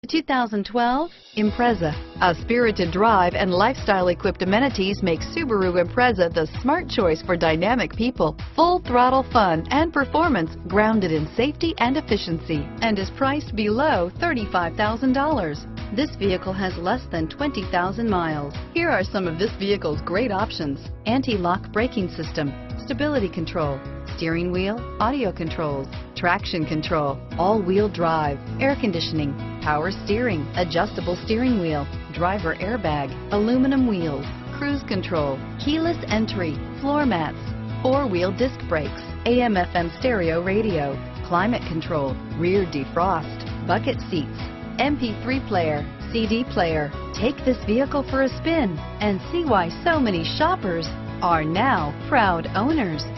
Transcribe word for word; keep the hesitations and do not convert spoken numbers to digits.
two thousand twelve Impreza. A spirited drive and lifestyle-equipped amenities make Subaru Impreza the smart choice for dynamic people. Full throttle fun and performance grounded in safety and efficiency, and is priced below thirty-five thousand dollars. This vehicle has less than twenty thousand miles. Here are some of this vehicle's great options: anti-lock braking system, stability control, steering wheel audio controls, traction control, all-wheel drive, air conditioning, power steering, adjustable steering wheel, driver airbag, aluminum wheels, cruise control, keyless entry, floor mats, four-wheel disc brakes, A M F M stereo radio, climate control, rear defrost, bucket seats, M P three player, C D player. Take this vehicle for a spin and see why so many shoppers are now proud owners.